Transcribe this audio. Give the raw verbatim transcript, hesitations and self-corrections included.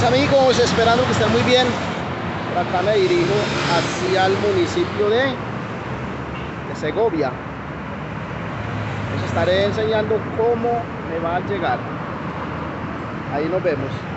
amigos, esperando que estén muy bien. Por acá me dirijo hacia el municipio de, de Segovia. Les estaré enseñando cómo me va a llegar. Ahí nos vemos.